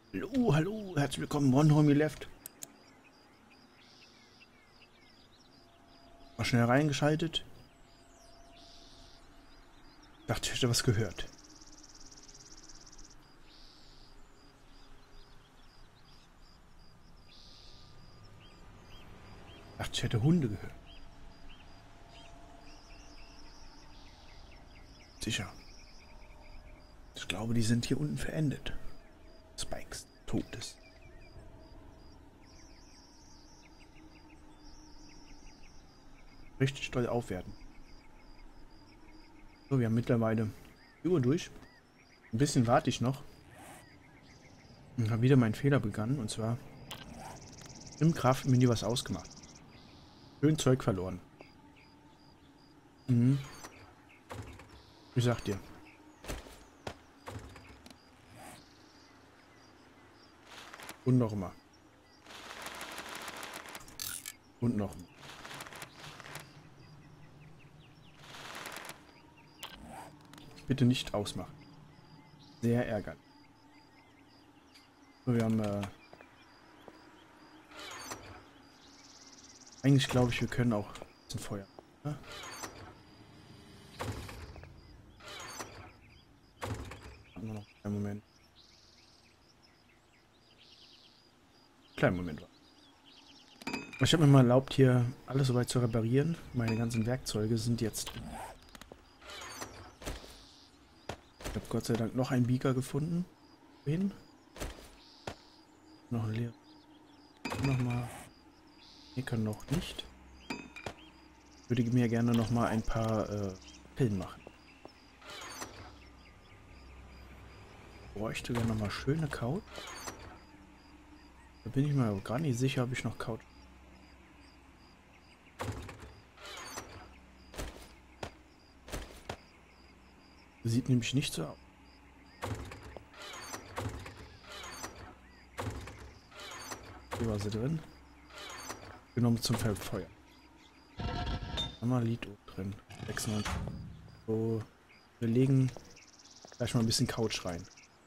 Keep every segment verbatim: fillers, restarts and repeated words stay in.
Hallo, hallo, herzlich willkommen, One Homie Left. Mal schnell reingeschaltet. Dachte, ich hätte was gehört. Dachte, ich hätte Hunde gehört. Sicher. Ich glaube, die sind hier unten verendet. Spikes Todes. Richtig doll aufwerten. So, wir haben mittlerweile die Uhr durch. Ein bisschen warte ich noch. Und habe wieder meinen Fehler begangen. Und zwar im Kraftmenü was ausgemacht. Schön Zeug verloren. Mhm. Ich sag dir. Und noch mal. Und noch mal. Bitte nicht ausmachen. Sehr ärgerlich. So, wir haben äh eigentlich glaube ich, wir können auch zum Feuer. Ja? Nur noch einen Moment. Kleinen Moment. Ich habe mir mal erlaubt, hier alles soweit zu reparieren. Meine ganzen Werkzeuge sind jetzt. Ich habe Gott sei Dank noch einen Beaker gefunden. Hin. Noch ein leer. Nochmal. Hier können noch nicht. Ich würde mir gerne noch mal ein paar äh, Pillen machen. Bräuchte gerne noch mal schöne Couch. Da bin ich mir aber gar nicht sicher, ob ich noch Couch. Sieht nämlich nicht so aus. Hier war sie drin. Genommen zum Feuer. Amalito drin. sechsundneunzig. So, wir legen gleich mal ein bisschen Couch rein.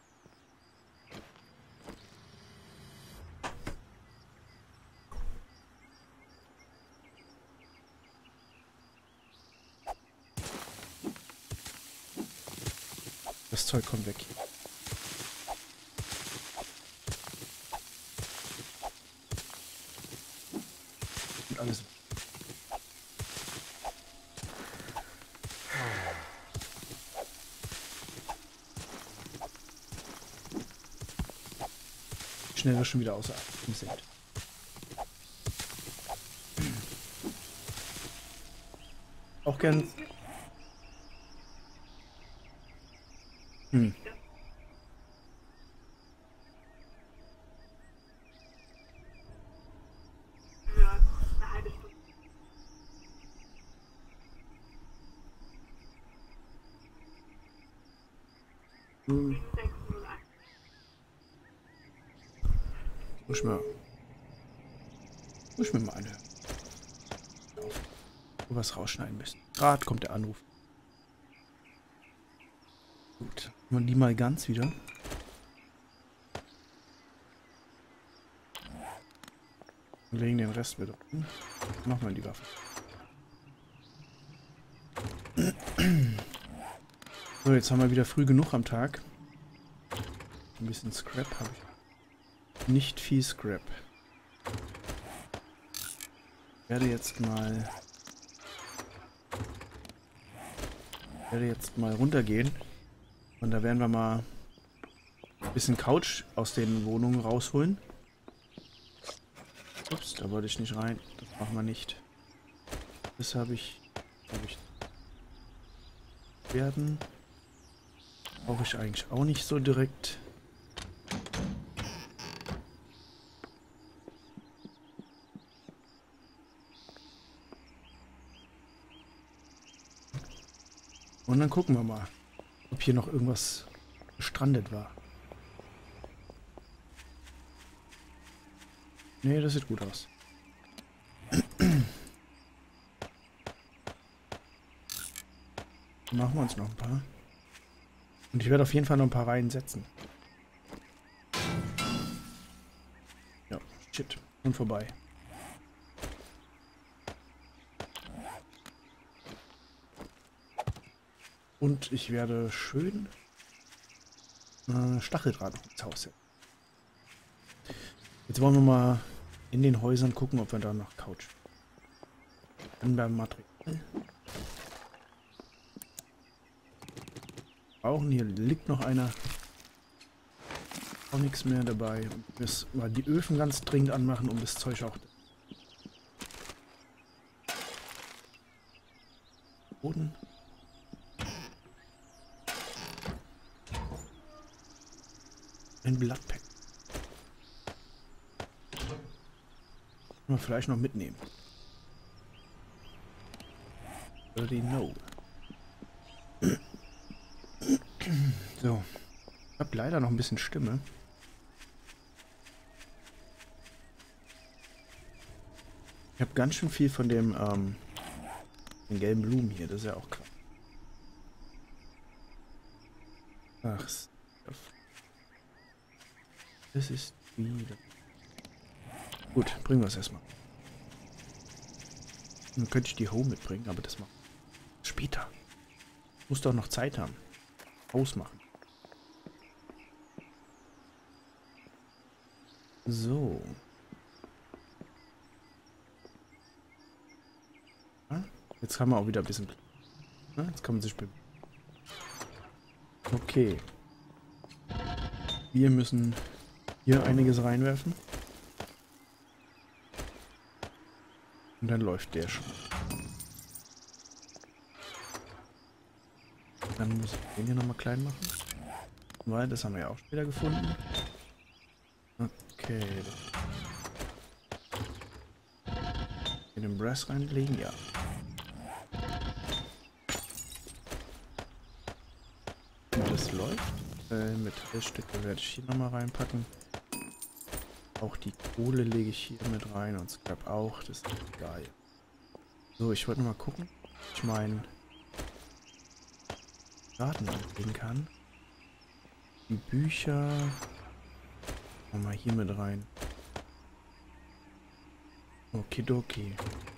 Das Zeug kommt weg. Und alles. Schneller schon wieder außer Atem sind. Auch gern. Hm. Hm. Muss ich mir, muss ich mir mal anhören. Wo was rausschneiden müssen. Gerade kommt der Anruf. Gut, machen wir die mal ganz wieder. Und legen den Rest wieder um. Machen wir die Waffe. So, jetzt haben wir wieder früh genug am Tag. Ein bisschen Scrap habe ich. Nicht viel Scrap. Ich werde jetzt mal... Ich werde jetzt mal runtergehen. Und da werden wir mal ein bisschen Couch aus den Wohnungen rausholen. Ups, da wollte ich nicht rein. Das machen wir nicht. Das habe ich... Habe ich... Werden... Brauche ich eigentlich auch nicht so direkt. Und dann gucken wir mal, ob hier noch irgendwas gestrandet war. Nee, das sieht gut aus. Machen wir uns noch ein paar. Und ich werde auf jeden Fall noch ein paar Reihen setzen. Shit. Und vorbei. Und ich werde schön äh, Stacheldraht ins Haus setzen. Jetzt wollen wir mal in den Häusern gucken, ob wir da noch Couch. Dann beim Material. Brauchen hier liegt noch einer. Auch nichts mehr dabei. Und müssen wir die Öfen ganz dringend anmachen, um das Zeug auch. Boden. Ein Blattpack. Können wir vielleicht noch mitnehmen. Already know. So. Ich habe leider noch ein bisschen Stimme. Ich habe ganz schön viel von dem, ähm, den gelben Blumen hier. Das ist ja auch krass. Ach, das ist wieder. Gut, bringen wir es erstmal. Dann könnte ich die Home mitbringen, aber das macht später. Muss doch noch Zeit haben. Ausmachen. So. Ja, jetzt haben wir auch wieder ein bisschen. Ja, jetzt kann man sich bewegen. Okay. Wir müssen hier einiges reinwerfen. Und dann läuft der schon. Dann muss ich den hier nochmal klein machen. Weil das haben wir ja auch später gefunden. Okay. In den Brass reinlegen, ja. Und das läuft. Äh, Metallstücke werde ich hier nochmal reinpacken. Auch die Kohle lege ich hier mit rein und Scrap auch. Das ist geil. So, ich wollte noch mal gucken, ob ich meinen Garten anlegen kann. Die Bücher machen wir hier mit rein. Okidoki.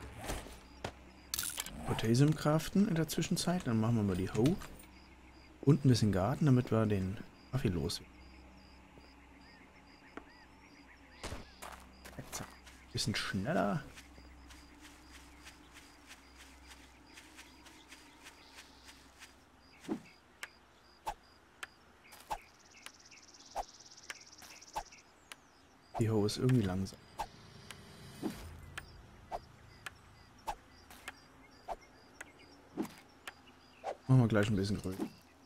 Potassium craften in der Zwischenzeit. Dann machen wir mal die Hoe. Und ein bisschen Garten, damit wir den Kaffee loswerden. Bisschen schneller. Die Hoe ist irgendwie langsam. Machen wir gleich ein bisschen grün.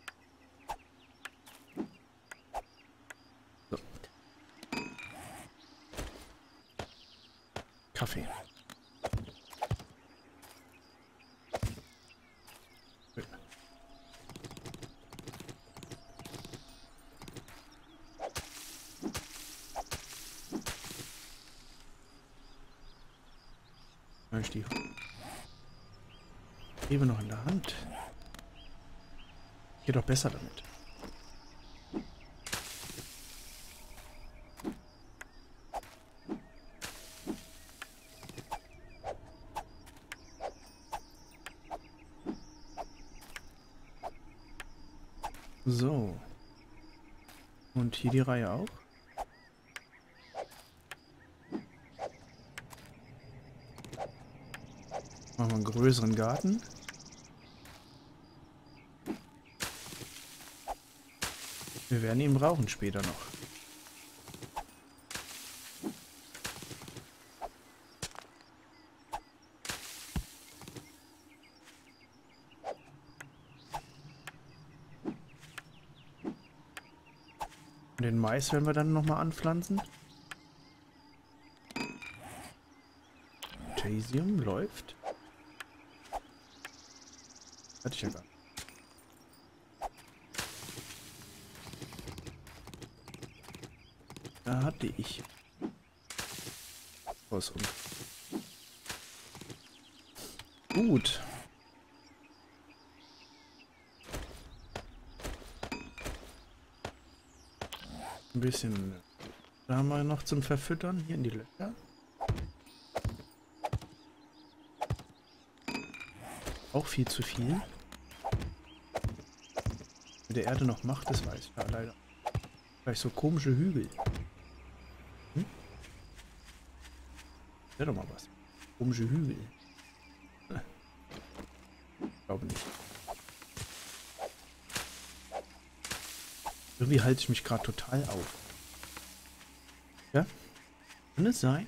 So. Kaffee. Ich die Hebe noch in der Hand. Geht doch besser damit. So. Und hier die Reihe auch. Machen wir einen größeren Garten. Wir werden ihn brauchen später noch. Den Mais werden wir dann nochmal anpflanzen. Potassium läuft. Hatte ich ja gar nicht. Da hatte ich was um. Gut. Ein bisschen Da haben wir noch zum Verfüttern. Hier in die Löcher. Auch viel zu viel. Mit der Erde noch macht, das weiß ich ja leider. Vielleicht so komische Hügel. Hm? Wäre doch mal was. Komische Hügel. Hm. Ich glaube nicht. Irgendwie halte ich mich gerade total auf. Ja? Kann es sein?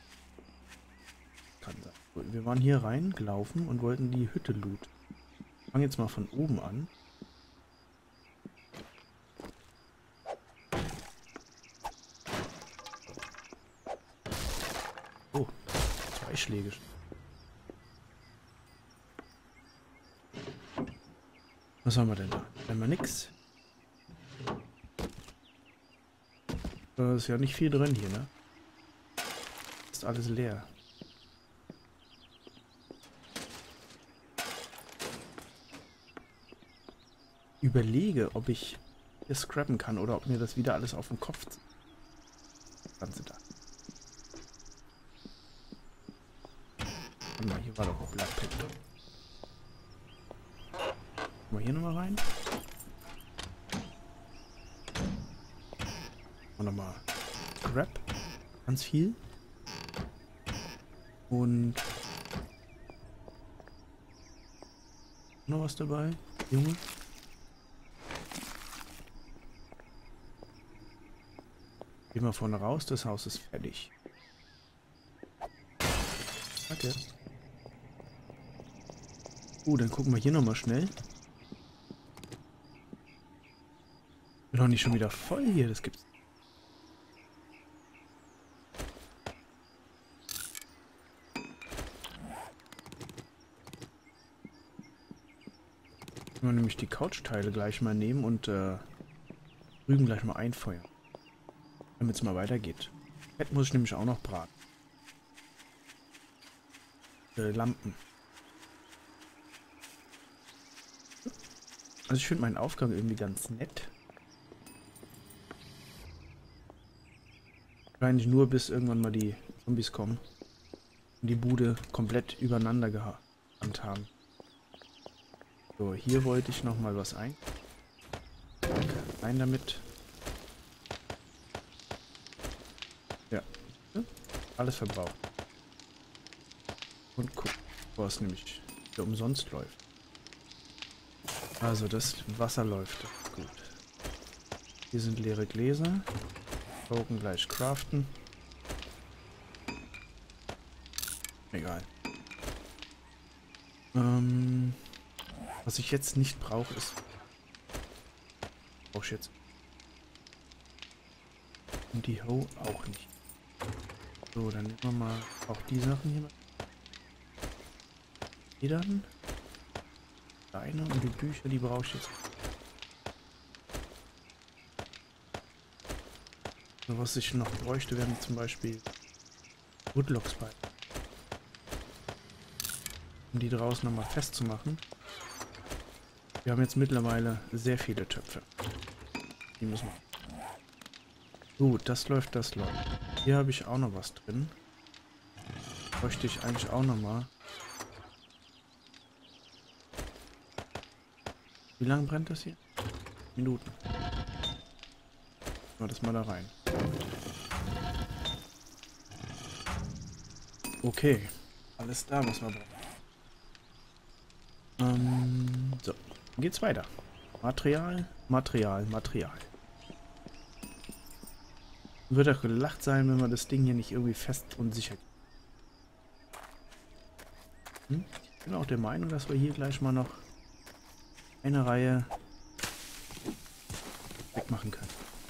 Kann sein. Wir waren hier reingelaufen und wollten die Hütte looten. Ich fange jetzt mal von oben an. Oh, zwei Schläge. Was haben wir denn da? Haben wir nix? Da ist ja nicht viel drin hier, ne? Ist alles leer. Überlege, ob ich hier scrappen kann oder ob mir das wieder alles auf den Kopf zieht. Das Ganze da. Warte mal, hier war doch auch Black Pit. Gucken wir hier nochmal rein. Und nochmal Scrap. Ganz viel. Und noch was dabei, Junge. Gehen wir vorne raus, das Haus ist fertig. Danke. Uh, dann gucken wir hier nochmal schnell. Bin noch nicht schon wieder voll hier, das gibt's. Wir nämlich die Couchteile gleich mal nehmen und äh, drüben gleich mal einfeuern. Damit es mal weitergeht. Fett muss ich nämlich auch noch braten. Äh, Lampen. Also ich finde meinen Aufgang irgendwie ganz nett. Wahrscheinlich nur bis irgendwann mal die Zombies kommen. Und die Bude komplett übereinander gehandhabt haben. So, hier wollte ich noch mal was ein. Danke. Rein damit. Ja. Alles verbraucht. Und guck, wo es nämlich hier umsonst läuft. Also das Wasser läuft. Das ist gut. Hier sind leere Gläser. Token gleich craften. Egal. Ähm... Was ich jetzt nicht brauche, ist... Brauche ich jetzt. Und die Ho auch nicht. So, dann nehmen wir mal auch die Sachen hier. Die dann. Deine und die Bücher, die brauche ich jetzt. So, was ich noch bräuchte, wären zum Beispiel Woodlocks bei. Um die draußen nochmal festzumachen. Wir haben jetzt mittlerweile sehr viele Töpfe. Die müssen wir. Gut, das läuft, das läuft. Hier habe ich auch noch was drin. Bräuchte ich eigentlich auch noch mal. Wie lange brennt das hier? Minuten. Mal das mal da rein. Okay. Alles da, was wir brauchen. Ähm, so. Dann geht's weiter. Material, Material, Material. Wird auch gelacht sein, wenn wir das Ding hier nicht irgendwie fest und sicher. Hm? Ich bin auch der Meinung, dass wir hier gleich mal noch eine Reihe wegmachen können.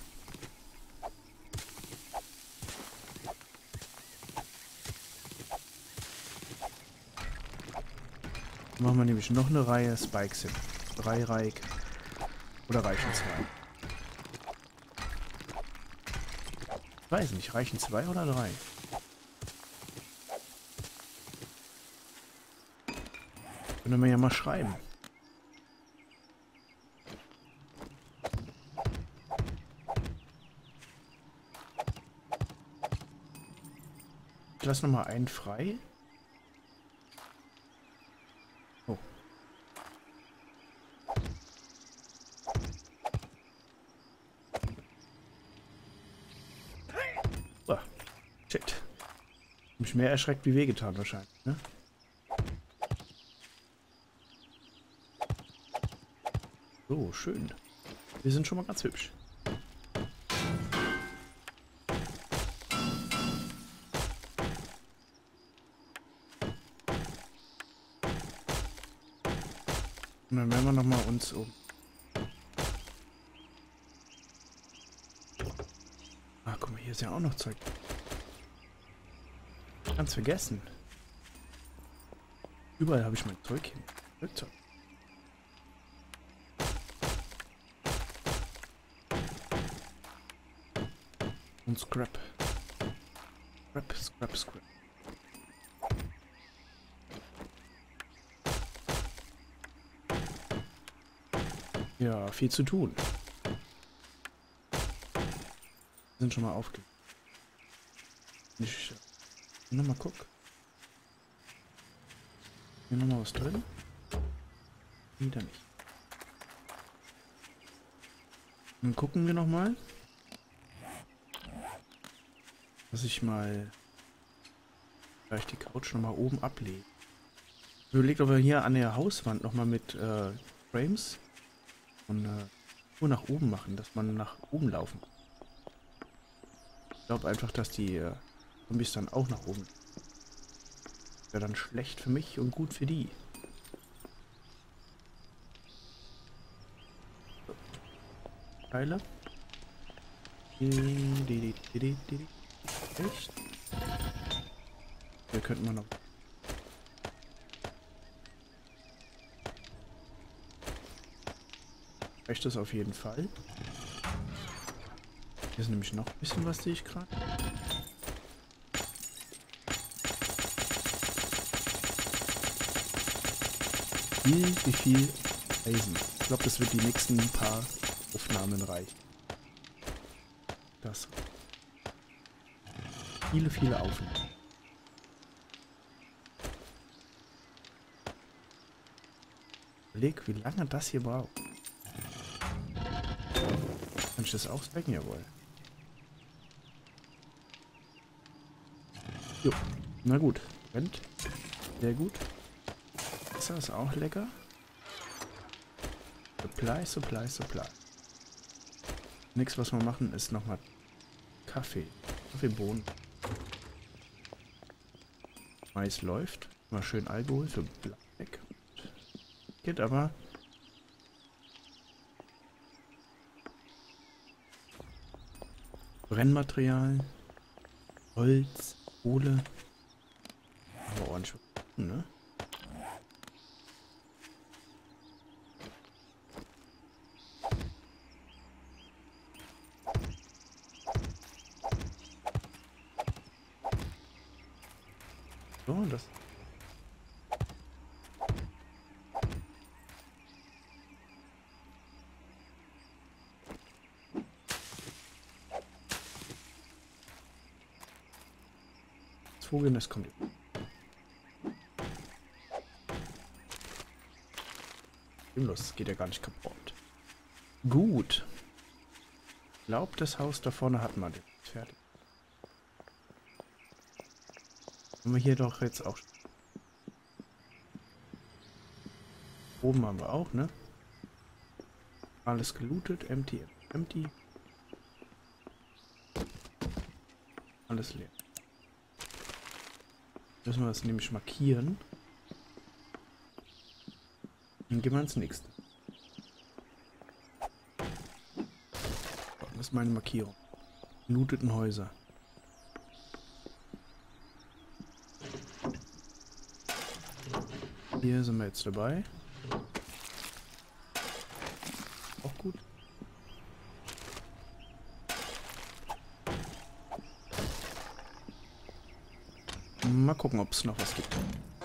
Dann machen wir nämlich noch eine Reihe Spikes hin. Drei Reik. Oder reichen zwei? Ich weiß nicht, reichen zwei oder drei? Können wir ja mal schreiben. lasse nochmal einen frei. Oh. Oh. Shit. Hab mich mehr erschreckt wie wehgetan wahrscheinlich, ne? So, schön. Wir sind schon mal ganz hübsch. Und dann werden wir noch mal uns um. Ah, guck mal, hier ist ja auch noch Zeug. Ganz vergessen. Überall habe ich mein Zeug hin. Zeug. Und Scrap. Scrap, Scrap, Scrap. Ja, viel zu tun. Wir sind schon mal aufge... Ich nochmal guck. Hier nochmal was drin? Wieder nicht. Dann gucken wir nochmal. Dass ich mal vielleicht die Couch nochmal oben ablege. Ich überlege, ob wir hier an der Hauswand nochmal mit äh, Frames und äh, nur nach oben machen, dass man nach oben laufen. Ich glaube einfach, dass die äh, Zombies dann auch nach oben. Wäre dann schlecht für mich und gut für die. So. Teile. Echt? Hier könnten wir noch. Reicht das auf jeden Fall. Hier ist nämlich noch ein bisschen was, sehe ich gerade. Viel, wie viel Eisen. Ich glaube, das wird die nächsten paar Aufnahmen reichen. Das. Viele, viele Aufnahmen. Überleg, wie lange das hier braucht. Kann ich das auswecken? Jawohl. Jo. Na gut. Brennt. Sehr gut. Wasser ist auch lecker. Supply, Supply, Supply. Nichts, was wir machen, ist nochmal Kaffee. Kaffeebohnen. Mais läuft. Mal schön Alkohol für Black. Geht aber. Brennmaterial. Holz. Kohle. Aber ordentlich. Ne? So, das. Das Vogelnest kommt. Los, geht ja gar nicht kaputt. Gut. Ich glaube, das Haus da vorne hat man jetzt fertig. Haben wir hier doch jetzt auch. Oben haben wir auch, ne? Alles gelootet, empty, empty. Alles leer. Müssen wir das nämlich markieren. Dann gehen wir ins nächste. Das ist meine Markierung. Looteten Häuser. Hier sind wir jetzt dabei. Auch gut. Mal gucken, ob es noch was gibt.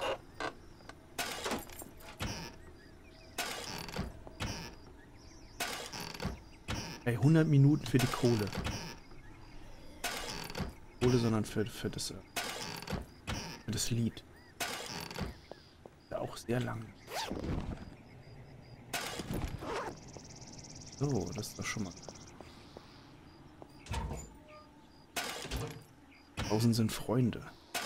Ey, hundert Minuten für die Kohle. Kohle, sondern für, für das. Das Lied. Ja, auch sehr lang. So, das ist doch schon mal. Draußen sind Freunde.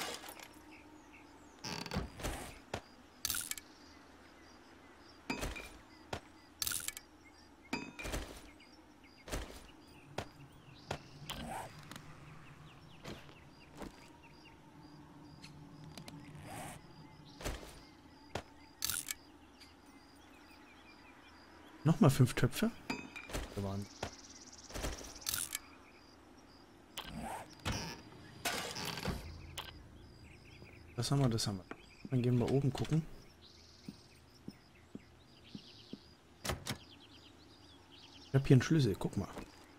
Nochmal fünf Töpfe. Da waren. Das haben wir, das haben wir. Dann gehen wir oben gucken. Ich habe hier einen Schlüssel, guck mal.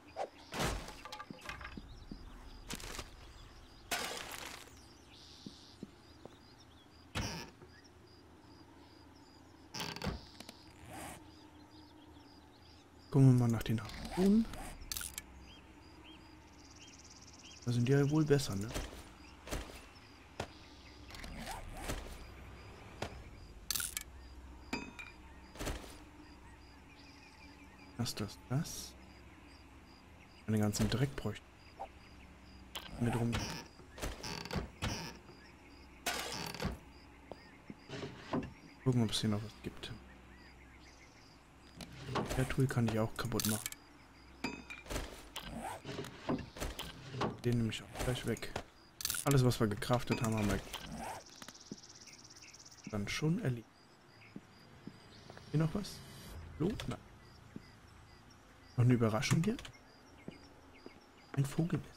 Gucken wir mal nach den Harpunen. Da sind die ja wohl besser, ne? Das, das, das. Den ganzen Dreck bräuchte ich. Mit rum. Gucken, ob es hier noch was gibt. Der Tool kann ich auch kaputt machen. Den nehme ich auch gleich weg. Alles, was wir gecraftet haben, haben wir dann schon erledigt. Hier noch was? Hallo? Nein. Noch eine Überraschung hier? Ein Vogelnest.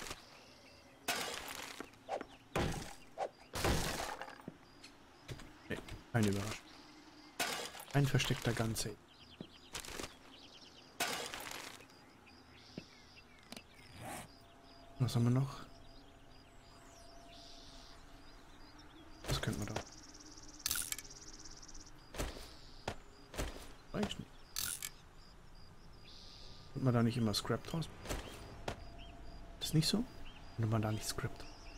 Nee, keine Überraschung. Ein versteckter Gunsafe. Was haben wir noch? Was könnten wir da? Reicht nicht. Könnte man da nicht immer Scrap draus? Ist das nicht so? Könnte man da nicht Scrap?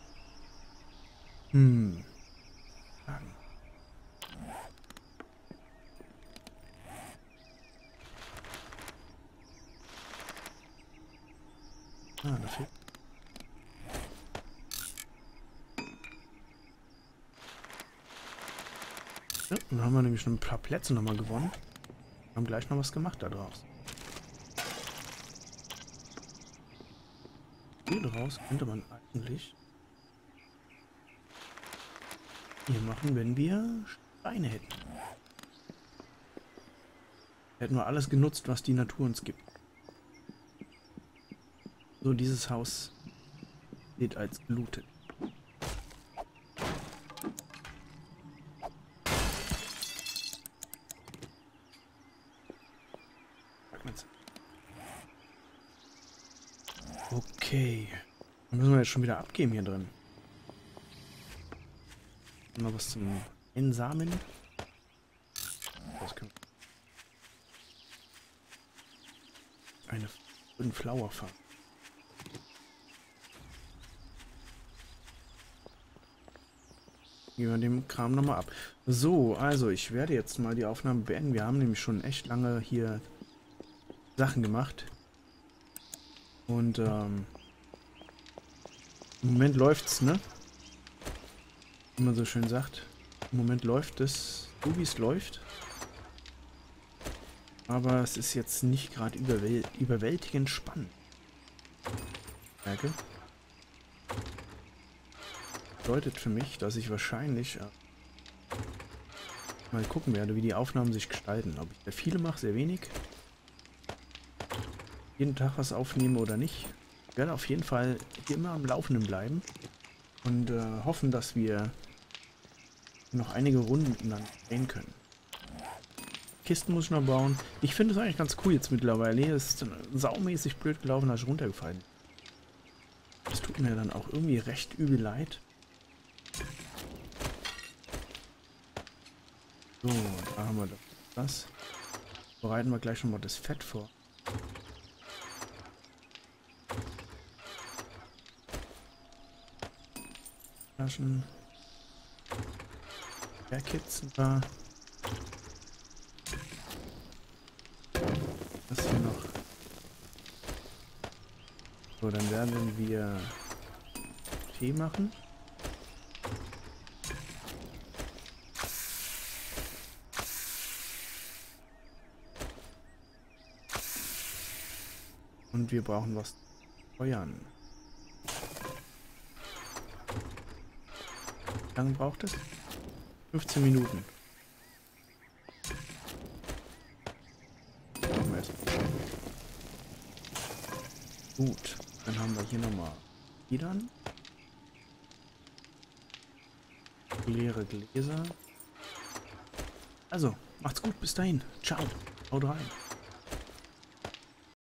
Hm. Sagen. Ah, da fehlt. Ja, dann haben wir nämlich schon ein paar Plätze nochmal gewonnen. Haben gleich noch was gemacht da draus. Hier draus könnte man eigentlich hier machen, wenn wir Steine hätten. Hätten wir alles genutzt, was die Natur uns gibt. So, dieses Haus steht als gelootet. Okay. Dann müssen wir jetzt schon wieder abgeben hier drin. Noch was zum Einsamen. Eine, eine Flower Farm. Gehen wir dem Kram nochmal ab. So, also ich werde jetzt mal die Aufnahme beenden. Wir haben nämlich schon echt lange hier Sachen gemacht. Und ähm, im Moment läuft's, ne? Wie man so schön sagt. Im Moment läuft es so, wie es läuft. Aber es ist jetzt nicht gerade überwäl überwältigend spannend. Merke. Bedeutet für mich, dass ich wahrscheinlich äh, mal gucken werde, wie die Aufnahmen sich gestalten. Ob ich sehr viele mache, sehr wenig. Jeden Tag was aufnehme oder nicht. Ich werde auf jeden Fall hier immer am Laufenden bleiben. Und äh, hoffen, dass wir noch einige Runden miteinander drehen können. Kisten muss ich noch bauen. Ich finde es eigentlich ganz cool jetzt mittlerweile. Es ist saumäßig blöd gelaufen, als ich runtergefallen. Das tut mir dann auch irgendwie recht übel leid. So, da haben wir das. Bereiten wir gleich schon mal das Fett vor. Flaschen. Kits ein paar. Was hier noch? So, dann werden wir Tee machen. Und wir brauchen was zu feuern. Wie lange braucht es? fünfzehn Minuten. Machen wir erst. Gut, dann haben wir hier nochmal Federn. Leere Gläser. Also, macht's gut, bis dahin. Ciao. Haut rein.